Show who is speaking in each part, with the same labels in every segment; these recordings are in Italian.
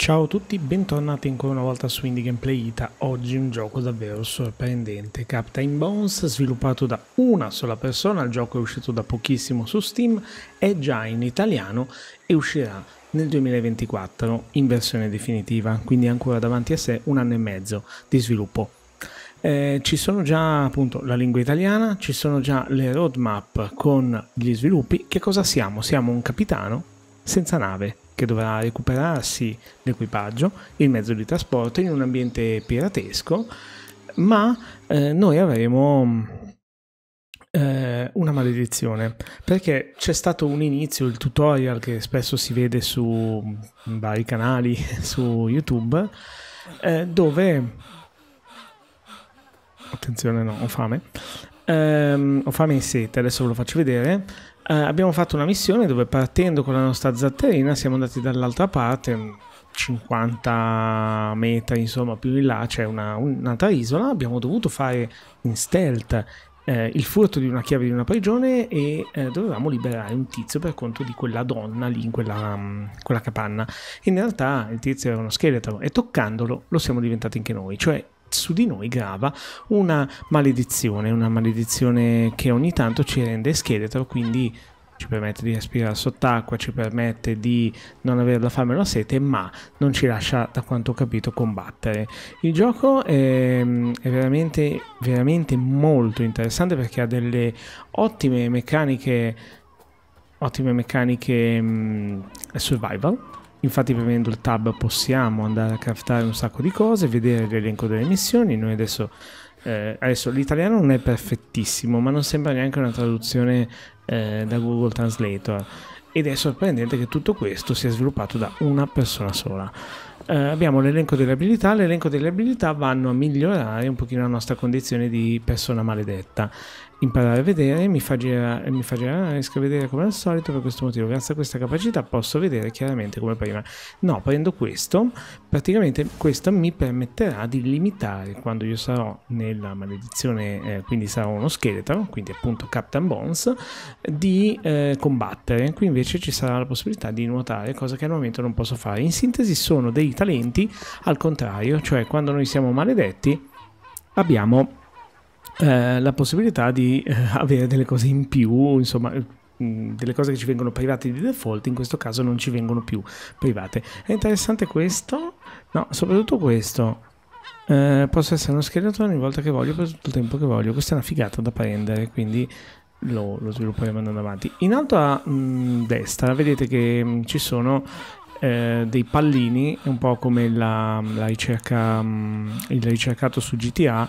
Speaker 1: Ciao a tutti, bentornati ancora una volta su Indie Gameplay Ita. Oggi un gioco davvero sorprendente, Captain Bones, sviluppato da una sola persona. Il gioco è uscito da pochissimo su Steam, è già in italiano e uscirà nel 2024 in versione definitiva, quindi ancora davanti a sé un anno e mezzo di sviluppo. Ci sono già appunto la lingua italiana, ci sono già le roadmap con gli sviluppi. Che cosa siamo? Siamo un capitano senza nave che dovrà recuperarsi l'equipaggio, il mezzo di trasporto in un ambiente piratesco, ma noi avremo una maledizione, perché c'è stato un inizio, il tutorial che spesso si vede su vari canali su YouTube, dove attenzione, no, ho fame e sete, adesso ve lo faccio vedere. Abbiamo fatto una missione dove, partendo con la nostra zatterina, siamo andati dall'altra parte, 50 metri insomma più in là c'è un'altra isola. Abbiamo dovuto fare in stealth il furto di una chiave di una prigione e dovevamo liberare un tizio per conto di quella donna lì in quella capanna. In realtà il tizio era uno scheletro e toccandolo lo siamo diventati anche noi, cioè su di noi grava una maledizione che ogni tanto ci rende scheletro, quindi ci permette di respirare sott'acqua, ci permette di non avere la fame o la sete, ma non ci lascia, da quanto ho capito, combattere. Il gioco è veramente, veramente molto interessante perché ha delle ottime meccaniche survival. Infatti, premendo il tab possiamo andare a craftare un sacco di cose, vedere l'elenco delle missioni. Noi adesso l'italiano non è perfettissimo, ma non sembra neanche una traduzione da Google Translator, ed è sorprendente che tutto questo sia sviluppato da una persona sola. Abbiamo l'elenco delle abilità vanno a migliorare un pochino la nostra condizione di persona maledetta. Imparare a vedere mi fa girare, riesco a vedere come al solito. Per questo motivo, grazie a questa capacità, posso vedere chiaramente come prima. No, prendo questo, praticamente questo mi permetterà di limitare, quando io sarò nella maledizione, quindi sarò uno scheletro, quindi appunto Captain Bones, di combattere. Qui invece ci sarà la possibilità di nuotare, cosa che al momento non posso fare. In sintesi sono dei talenti al contrario, cioè quando noi siamo maledetti abbiamo la possibilità di avere delle cose in più, insomma delle cose che ci vengono private di default, in questo caso non ci vengono più private. È interessante questo, no, soprattutto questo. Posso essere uno scheletro ogni volta che voglio, per tutto il tempo che voglio. Questa è una figata da prendere, quindi lo svilupperemo andando avanti. In alto a destra vedete che ci sono dei pallini, un po' come la ricerca, il ricercato su GTA.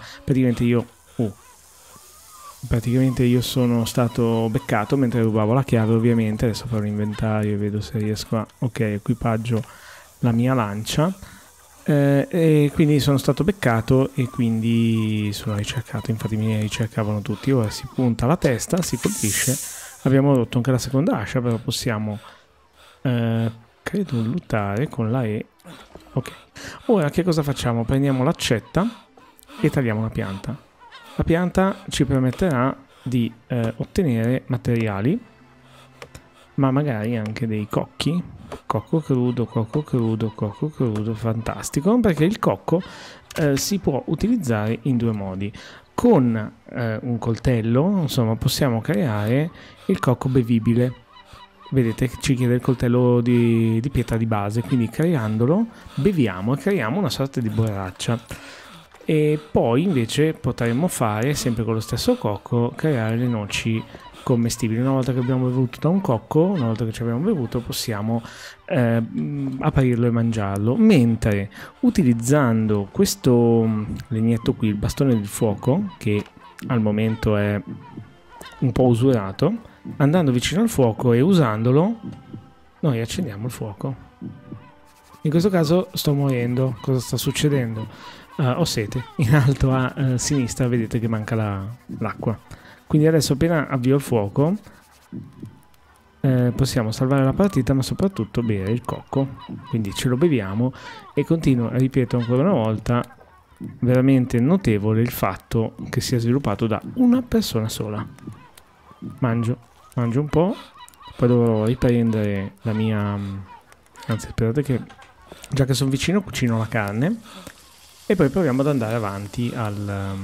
Speaker 1: Praticamente io sono stato beccato mentre rubavo la chiave, ovviamente. Adesso farò l'inventario e vedo se riesco a... ok, equipaggio la mia lancia, e quindi sono stato beccato e quindi sono ricercato. Infatti mi ricercavano tutti. Ora si punta la testa, si colpisce. Abbiamo rotto anche la seconda ascia, però possiamo credo lootare con la E. Ok, ora che cosa facciamo? Prendiamo l'accetta e tagliamo la pianta. La pianta ci permetterà di ottenere materiali, ma magari anche dei cocchi. Cocco crudo, fantastico, perché il cocco si può utilizzare in due modi. Con un coltello, insomma, possiamo creare il cocco bevibile. Vedete che ci chiede il coltello di pietra di base, quindi creandolo beviamo e creiamo una sorta di borraccia. E poi invece potremmo fare, sempre con lo stesso cocco, creare le noci commestibili. Una volta che abbiamo bevuto da un cocco, una volta che ci abbiamo bevuto, possiamo aprirlo e mangiarlo. Mentre utilizzando questo legnetto qui, il bastone del fuoco, che al momento è un po' usurato, andando vicino al fuoco e usandolo, noi accendiamo il fuoco. In questo caso sto morendo. Cosa sta succedendo? Ho sete. In alto a sinistra vedete che manca l'acqua. Quindi adesso, appena avvio il fuoco, possiamo salvare la partita, ma soprattutto bere il cocco. Quindi ce lo beviamo e continuo, ripeto ancora una volta, veramente notevole il fatto che sia sviluppato da una persona sola. Mangio un po', poi dovrò riprendere la mia... anzi, aspettate che Già che sono vicino, cucino la carne e poi proviamo ad andare avanti al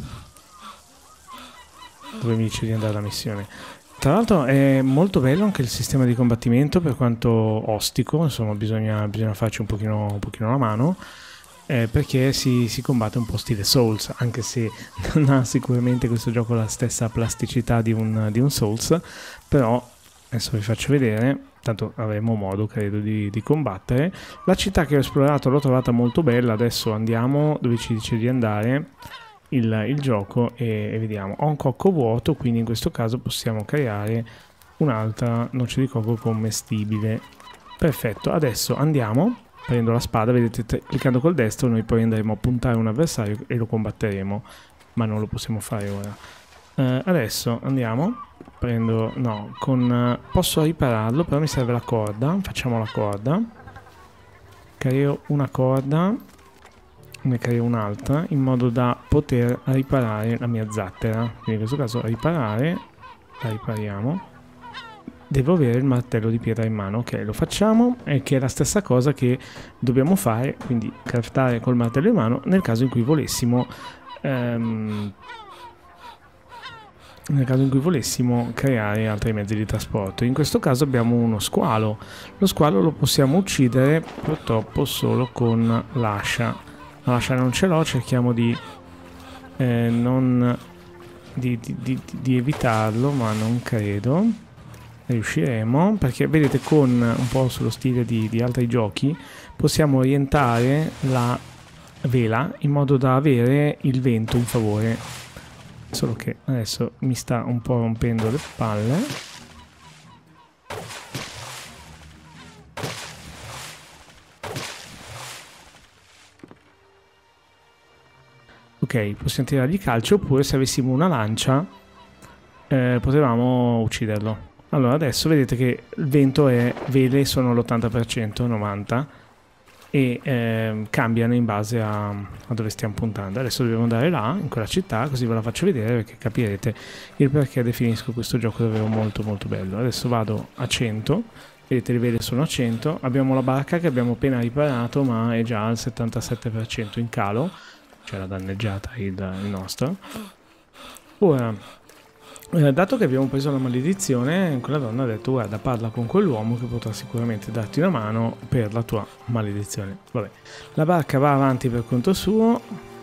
Speaker 1: dove mi dice di andare la missione. Tra l'altro è molto bello anche il sistema di combattimento, per quanto ostico, insomma bisogna farci un pochino la mano, perché si combatte un po' stile Souls, anche se non ha sicuramente questo gioco la stessa plasticità di un Souls, però adesso vi faccio vedere, tanto avremo modo credo di combattere. La città che ho esplorato l'ho trovata molto bella, adesso andiamo dove ci dice di andare il gioco e vediamo. Ho un cocco vuoto, quindi in questo caso possiamo creare un'altra noce di cocco commestibile. Perfetto, adesso andiamo, prendo la spada, vedete, cliccando col destro noi poi andremo a puntare un avversario e lo combatteremo, ma non lo possiamo fare ora. Adesso andiamo, prendo, no, posso ripararlo, però mi serve la corda, facciamo la corda, creo una corda, ne creo un'altra in modo da poter riparare la mia zattera, quindi in questo caso riparare, la ripariamo. Devo avere il martello di pietra in mano, ok, lo facciamo, e che è la stessa cosa che dobbiamo fare, quindi craftare col martello in mano nel caso in cui volessimo creare altri mezzi di trasporto. In questo caso abbiamo uno squalo. Lo squalo lo possiamo uccidere purtroppo solo con l'ascia. L'ascia non ce l'ho, cerchiamo di evitarlo, ma non credo riusciremo, perché vedete, con un po' sullo stile di altri giochi possiamo orientare la vela in modo da avere il vento in favore, solo che adesso mi sta un po' rompendo le palle. Ok, possiamo tirargli calcio, oppure se avessimo una lancia potevamo ucciderlo. Allora adesso vedete che il vento è, vele sono l'80%, 90%, e cambiano in base a dove stiamo puntando. Adesso dobbiamo andare là, in quella città, così ve la faccio vedere perché capirete il perché definisco questo gioco davvero molto molto bello. Adesso vado a 100, vedete le vele sono a 100, abbiamo la barca che abbiamo appena riparato ma è già al 77% in calo, c'era danneggiata il nostro. Ora, dato che abbiamo preso la maledizione, quella donna ha detto: guarda, parla con quell'uomo che potrà sicuramente darti una mano per la tua maledizione. Vabbè, la barca va avanti per conto suo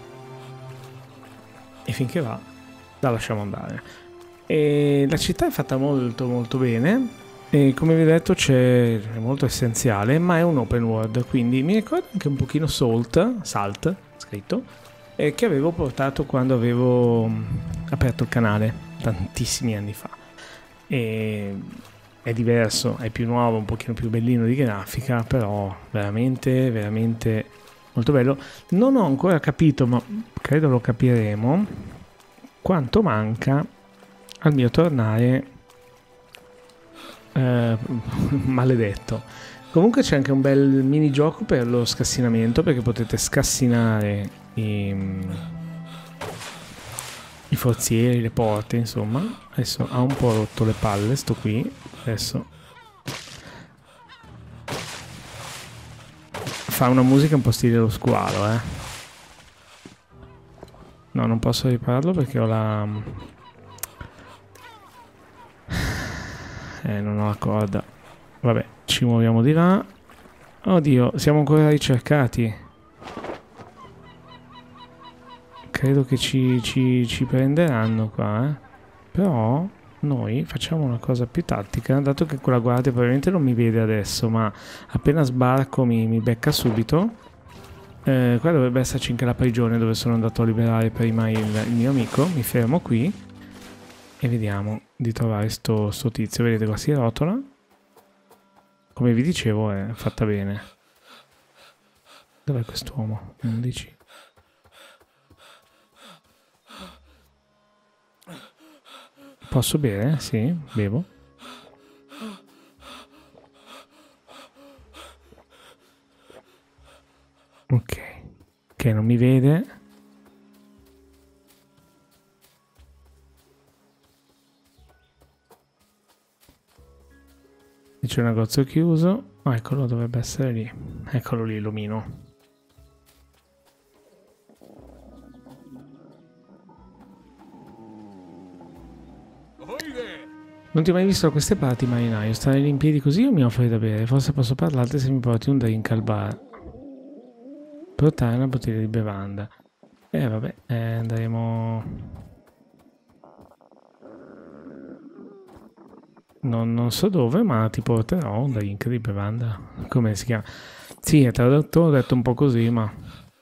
Speaker 1: e finché va la lasciamo andare. E la città è fatta molto molto bene e, come vi ho detto, è molto essenziale, ma è un open world, quindi mi ricorda anche un pochino Salt scritto, che avevo portato quando avevo aperto il canale tantissimi anni fa. E è diverso, è più nuovo, un pochino più bellino di grafica, però veramente veramente molto bello. Non ho ancora capito, ma credo lo capiremo, quanto manca al mio tornare maledetto. Comunque c'è anche un bel minigioco per lo scassinamento, perché potete scassinare i forzieri, le porte, insomma. Adesso ha un po' rotto le palle sto qui. Adesso fa una musica un po' stile lo squalo, no, non posso ripararlo perché ho la non ho la corda. Vabbè, ci muoviamo di là. Oddio, siamo ancora ricercati. Credo che ci prenderanno qua, Però noi facciamo una cosa più tattica, dato che quella guardia probabilmente non mi vede adesso, ma appena sbarco mi becca subito. Qua dovrebbe esserci anche la prigione dove sono andato a liberare prima il mio amico. Mi fermo qui e vediamo di trovare sto tizio. Vedete, qua si rotola. Come vi dicevo, è fatta bene. Dov'è quest'uomo? 11. Posso bere? Sì, bevo. Ok. Ok, non mi vede. c'è un negozio chiuso. Oh, eccolo, dovrebbe essere lì. Eccolo lì, l'omino. Non ti ho mai visto da queste parti, marinaio. Stare lì in piedi così o mi offri da bere? Forse posso parlarti se mi porti un drink al bar. Portare una bottiglia di bevanda. Vabbè, andremo... Non so dove, ma ti porterò un drink di bevanda. Come si chiama? Sì, è tradotto, ho detto un po' così, ma...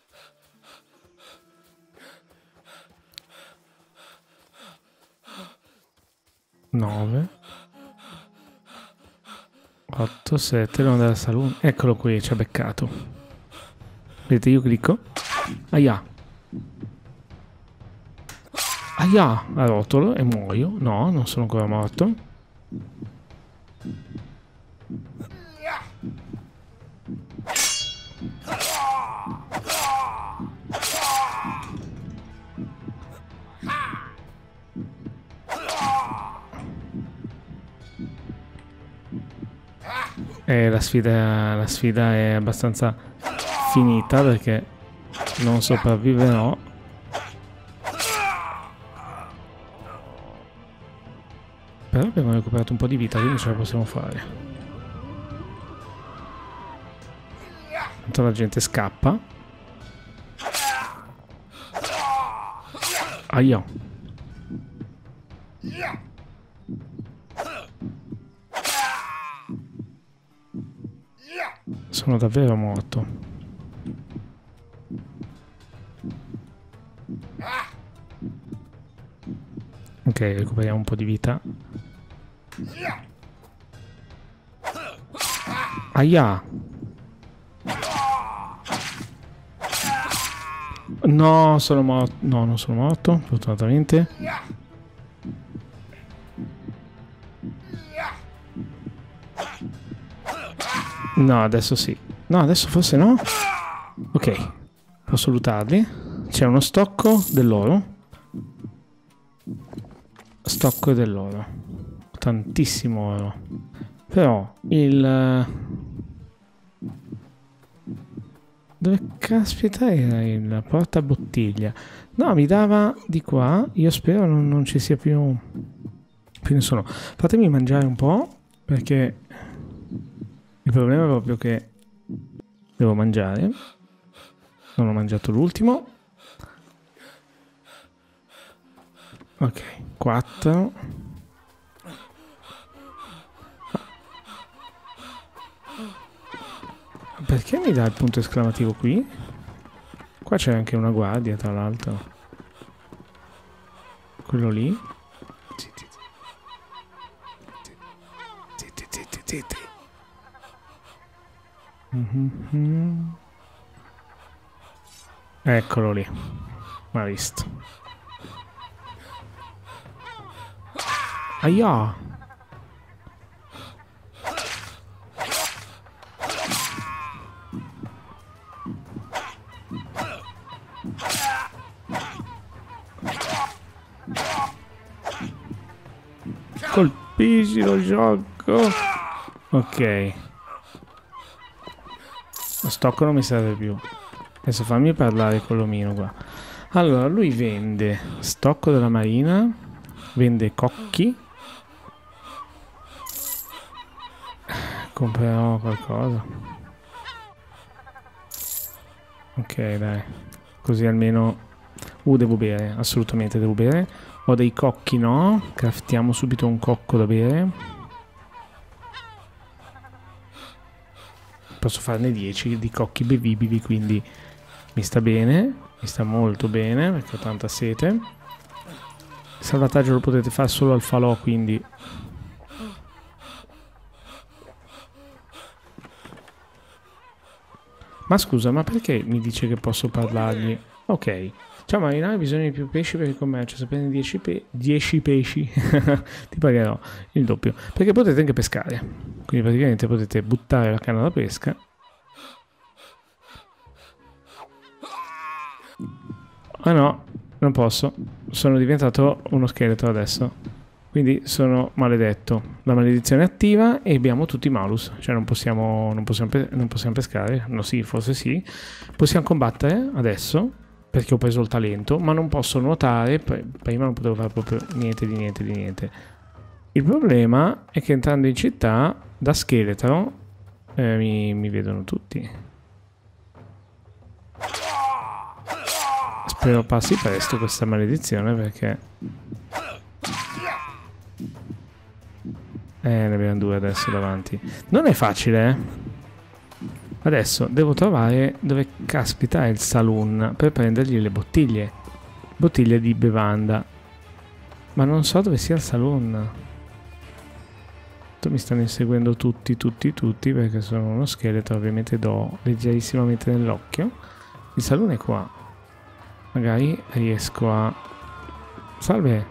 Speaker 1: 9 8 7 devo andare al salone. Eccolo qui, ci ha beccato. Vedete, io clicco. Aia. Aia, arrotolo e muoio. No, non sono ancora morto. La sfida è abbastanza finita perché non sopravviverò. Però abbiamo recuperato un po' di vita, quindi ce la possiamo fare. Tanto la gente scappa. Aia. Sono davvero morto. Ok, recuperiamo un po' di vita. Aia! No, sono morto. No, non sono morto, fortunatamente. No, adesso sì. No, adesso forse no. Ok, posso lootarli. C'è uno stocco dell'oro. Stocco dell'oro. Tantissimo oro. Però il... Dove caspita era il portabottiglia? No, mi dava di qua. Io spero non ci sia più nessuno. Fatemi mangiare un po', perché il problema è proprio che devo mangiare. Non ho mangiato l'ultimo. Ok, 4. Perché mi dà il punto esclamativo qui? Qua c'è anche una guardia, tra l'altro. Quello lì. Zitti. Eccolo lì. M'ha visto. Aia! Colpisci lo gioco. Ok. Lo stocco non mi serve più. Adesso fammi parlare con l'omino qua. Allora, lui vende stocco della marina. Vende cocchi. Comprerò qualcosa. Ok, dai. Così almeno... devo bere. Assolutamente devo bere. Ho dei cocchi, no? Craftiamo subito un cocco da bere. Posso farne 10 di cocchi bevibili, quindi mi sta bene. Mi sta molto bene, perché ho tanta sete. Il salvataggio lo potete fare solo al falò, quindi... Ma scusa, ma perché mi dice che posso parlargli? Ok. Ciao marinaio, hai bisogno di più pesci per il commercio. Se prendi 10 pesci ti pagherò il doppio. Perché potete anche pescare. Quindi praticamente potete buttare la canna da pesca. Ah no, non posso. Sono diventato uno scheletro adesso. Quindi sono maledetto. La maledizione è attiva e abbiamo tutti i malus. Cioè non possiamo pescare. No, sì, forse sì. Possiamo combattere adesso, perché ho preso il talento, ma non posso nuotare. Prima non potevo fare proprio niente di niente di niente. Il problema è che entrando in città, da scheletro, mi vedono tutti. Spero passi presto questa maledizione, perché... ne abbiamo due adesso davanti. Non è facile, eh? Adesso devo trovare dove caspita è il saloon per prendergli le bottiglie. Bottiglie di bevanda. Ma non so dove sia il saloon. Mi stanno inseguendo tutti, perché sono uno scheletro. Ovviamente do leggerissimamente nell'occhio. Il saloon è qua. Magari riesco a... Salve!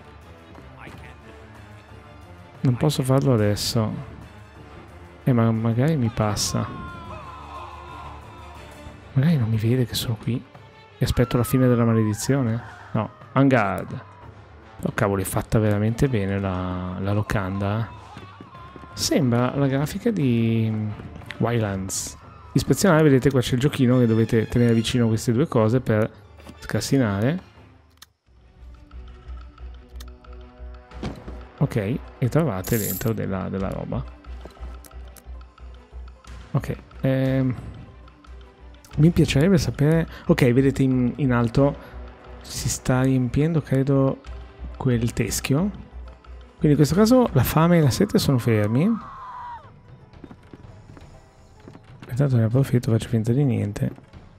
Speaker 1: Non posso farlo adesso. Ma magari mi passa. Magari non mi vede che sono qui. E aspetto la fine della maledizione. No, en garde. Oh cavolo, è fatta veramente bene la locanda. Sembra la grafica di Wildlands. Ispezionare, vedete qua c'è il giochino che dovete tenere vicino queste due cose per scassinare. Ok, e trovate dentro della roba. Ok, mi piacerebbe sapere... Ok, vedete in alto si sta riempiendo, credo, quel teschio. Quindi in questo caso la fame e la sete sono fermi. Intanto ne approfitto, faccio finta di niente.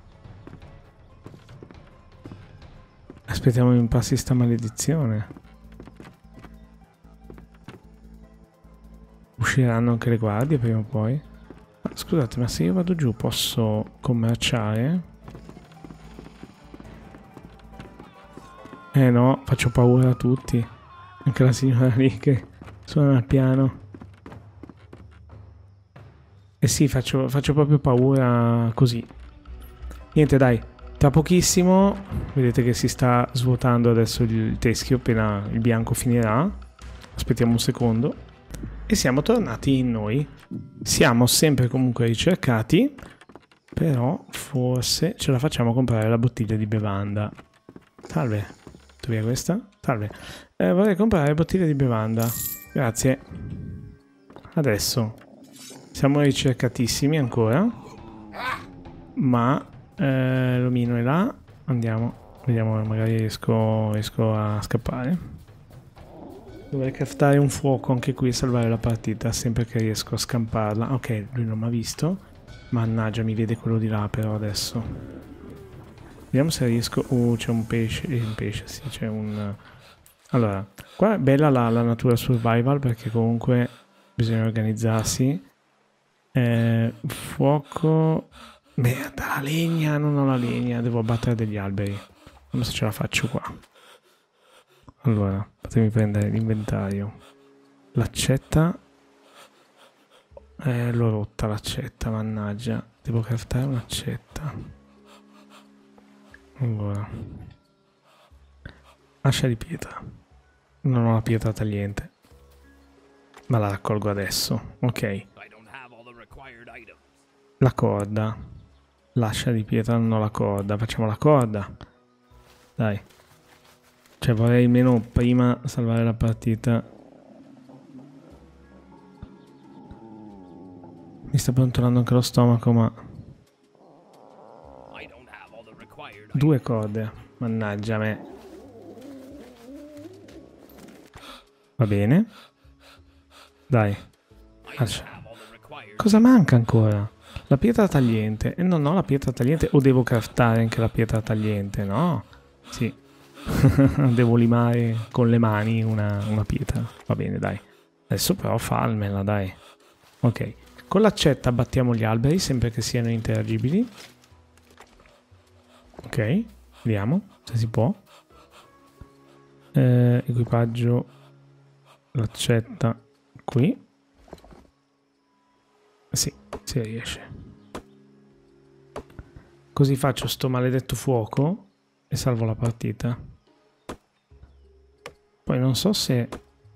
Speaker 1: Aspettiamo che mi passi sta maledizione. Usciranno anche le guardie prima o poi. Ah, scusate, ma se io vado giù posso commerciare? No, faccio paura a tutti. Anche la signora lì che suona al piano. Eh sì, faccio proprio paura così. Niente, dai. Tra pochissimo, vedete che si sta svuotando adesso il teschio, appena il bianco finirà. Aspettiamo un secondo. E siamo tornati in noi. Siamo sempre comunque ricercati, però forse ce la facciamo comprare la bottiglia di bevanda. Salve. Tu via questa? Salve. Vorrei comprare bottiglia di bevanda. Grazie. Adesso. Siamo ricercatissimi ancora. Ma l'omino è là. Andiamo. Vediamo, magari riesco a scappare. Dovrei craftare un fuoco anche qui e salvare la partita, sempre che riesco a scamparla. Ok, lui non mi ha visto. Mannaggia, mi vede quello di là però adesso. Vediamo se riesco... c'è un pesce. Un pesce, sì, c'è un... Allora, qua è bella la natura survival, perché comunque bisogna organizzarsi. Fuoco... Merda, la legna, non ho la legna, devo abbattere degli alberi. Vediamo se ce la faccio qua. Allora, fatemi prendere l'inventario. L'accetta. L'ho rotta l'accetta, mannaggia. Devo craftare un'accetta. Allora. Ascia di pietra. Non ho la pietra tagliente. Ma la raccolgo adesso. Ok. La corda. L'ascia di pietra, non ho la corda. Facciamo la corda. Dai. Cioè vorrei almeno prima salvare la partita. Mi sta brontolando anche lo stomaco, ma... Due corde. Mannaggia me. Va bene. Dai. Cosa manca ancora? La pietra tagliente. E non ho la pietra tagliente. O devo craftare anche la pietra tagliente? No. Sì. Devo limare con le mani una pietra. Va bene, dai. Adesso però falmela, dai. Ok. Con l'accetta abbattiamo gli alberi, sempre che siano interagibili. Ok. Vediamo se si può. Equipaggio. L'accetta qui. Sì, si riesce. Così faccio sto maledetto fuoco e salvo la partita. Poi non so se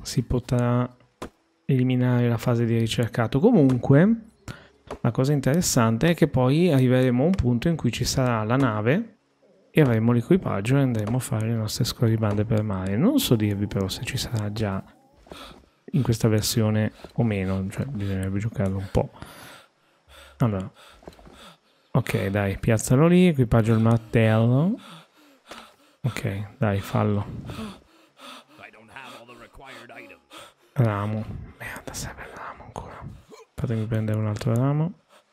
Speaker 1: si potrà eliminare la fase di ricercato. Comunque la cosa interessante è che poi arriveremo a un punto in cui ci sarà la nave e avremo l'equipaggio e andremo a fare le nostre scorribande per mare. Non so dirvi però se ci sarà già in questa versione o meno, cioè bisognerebbe giocarlo un po'. Allora, ok, dai, piazzalo lì, equipaggio il martello. Ok, dai, fallo. Ramo. Merda, serve il ramo ancora. Fatemi prendere un altro ramo.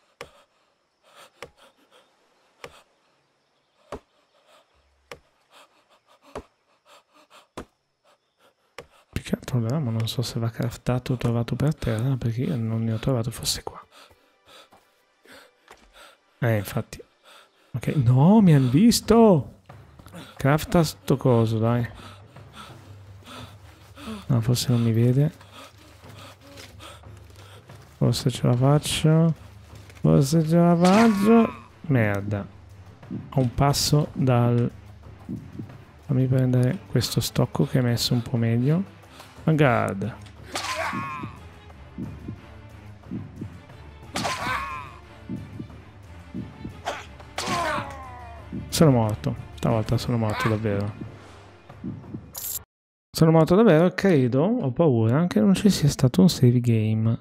Speaker 1: Più che altro il ramo non so se va craftato o trovato per terra, perché io non ne ho trovato, forse qua. Infatti. Ok, no, mi hanno visto! Crafta sto coso, dai. No, forse non mi vede. Forse ce la faccio. Forse ce la faccio. Merda. Ho un passo dal... Fammi prendere questo stocco che è messo un po' meglio. Ma guarda. Sono morto. Stavolta sono morto davvero. Sono morto davvero e credo, ho paura, che non ci sia stato un save game.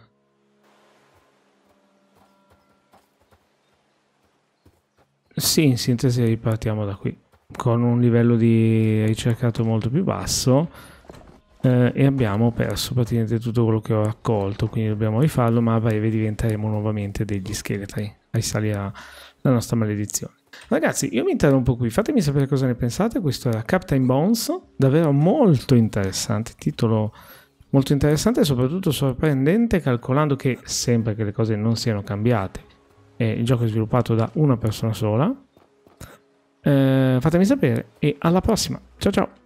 Speaker 1: Sì, in sintesi ripartiamo da qui. Con un livello di ricercato molto più basso. E abbiamo perso praticamente tutto quello che ho raccolto. Quindi dobbiamo rifarlo, ma a breve diventeremo nuovamente degli scheletri. Risalirà la nostra maledizione. Ragazzi, io mi interrompo qui, fatemi sapere cosa ne pensate. Questo era Captain Bones, davvero molto interessante, titolo molto interessante e soprattutto sorprendente, calcolando che sempre che le cose non siano cambiate il gioco è sviluppato da una persona sola. Fatemi sapere e alla prossima, ciao ciao.